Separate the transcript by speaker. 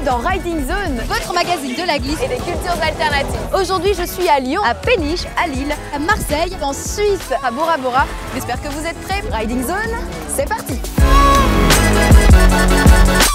Speaker 1: dans Riding Zone,
Speaker 2: votre magazine de la glisse
Speaker 1: et des cultures alternatives.
Speaker 2: Aujourd'hui, je suis à Lyon, à Péniche, à Lille, à Marseille,
Speaker 1: en Suisse, à Bora Bora.
Speaker 2: J'espère que vous êtes prêts.
Speaker 1: Riding Zone, c'est parti.